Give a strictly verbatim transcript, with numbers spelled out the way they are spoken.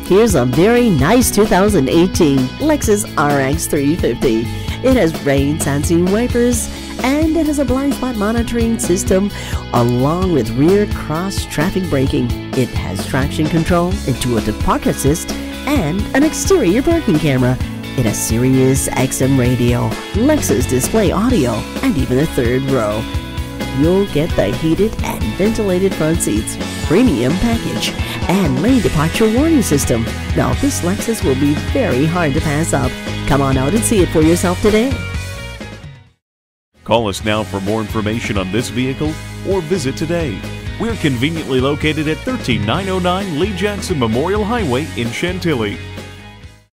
Here's a very nice two thousand eighteen Lexus R X three fifty. It has rain sensing wipers and it has a blind spot monitoring system along with rear cross traffic braking. It has traction control, intuitive park assist, and an exterior parking camera. It has Sirius X M radio, Lexus display audio, and even a third row. You'll get the heated and ventilated front seats, premium package, and lane departure warning system. Now this Lexus will be very hard to pass up. Come on out and see it for yourself today. Call us now for more information on this vehicle or visit today. We're conveniently located at one three nine oh nine Lee Jackson Memorial Highway in Chantilly.